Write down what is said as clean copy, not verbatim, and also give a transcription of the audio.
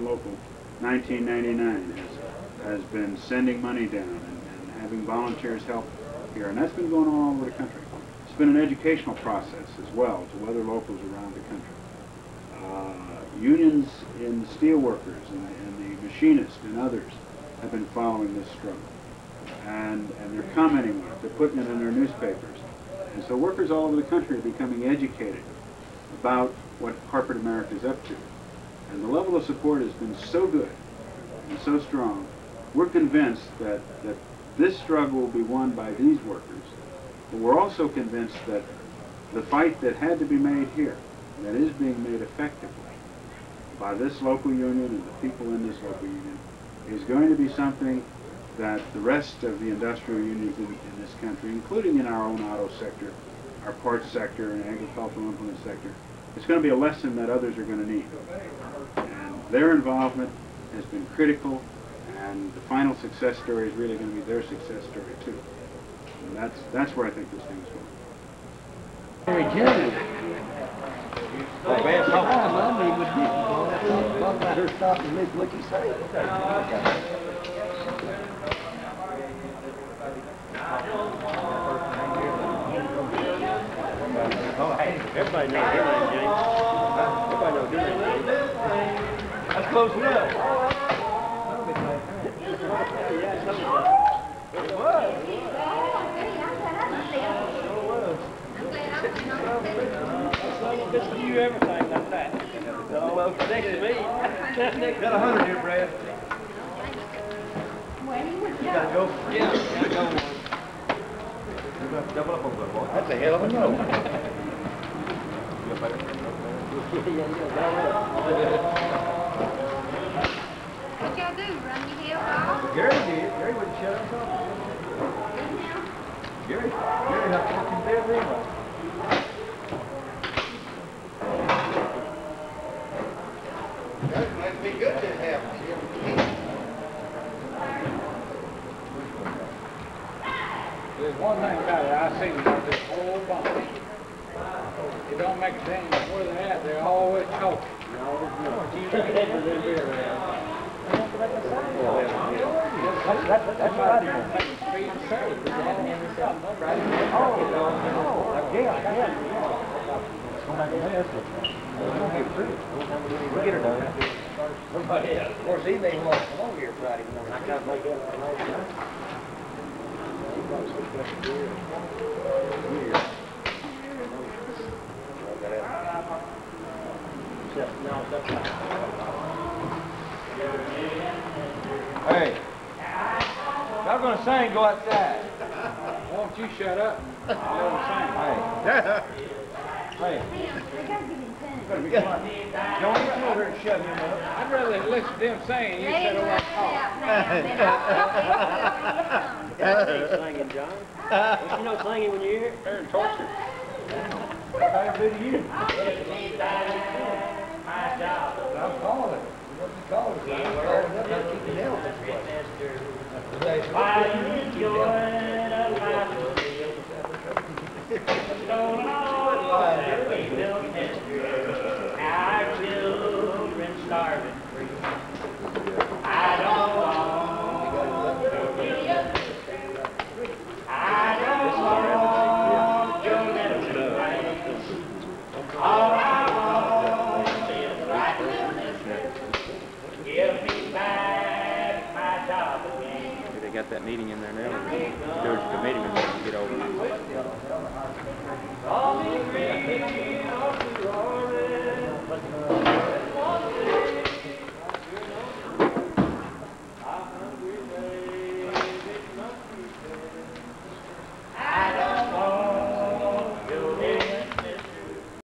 Local 1999 has been sending money down and having volunteers help here, and that's been going on all over the country. It's been an educational process as well to other locals around the country. Unions in the steel workers and the machinists and others have been following this struggle, and they're commenting on it. They're putting it in their newspapers, and so workers all over the country are becoming educated about what corporate America is up to. And the level of support has been so good and so strong. We're convinced that this struggle will be won by these workers, but we're also convinced that the fight that had to be made here, that is being made effectively by this local union and the people in this local union, is going to be something that the rest of the industrial unions in this country, including in our own auto sector, our parts sector and agricultural implement sector, it's going to be a lesson that others are going to need. And their involvement has been critical, and the final success story is really going to be their success story too. And that's where I think this thing is going. Very generous. Well, man, talk about her stopping me. What'd you say? Oh, hey, everybody knows your name, James. Everybody knows your name, James. That's close enough. It was. Listen to you everything like that. Oh, well, next to me. Got 100 here, Brad. You gotta go. Yeah, you gotta go. Double up on that boy. That's a hell of a no. What y'all do? Run your heel off? Gary did. Gary wouldn't shut up talking. Gary had 14 bedrooms. That might be good to have. There's one thing about it, I've seen about this whole bunch. It don't make a change where they're at, they're always talking. That's right. We'll get her done. Of course, he may want to come over here Friday morning. I can't make that. Hey, y'all gonna sing, go outside. Why don't you shut up and let them sing? Hey. Don't even come over here and shut him up. I'd rather listen to them sing and you shut up and talk. Singing, John. Don't you know singing when you're here? They're in torture. What I do to you? I'm calling. What you call it? I'm calling up to keep it healthy. Why you enjoying a life of don't know what we built history. Our children starving free. I don't want to be a I don't want your little right. All I want is right. Give me back my job again. They got that meeting in there now.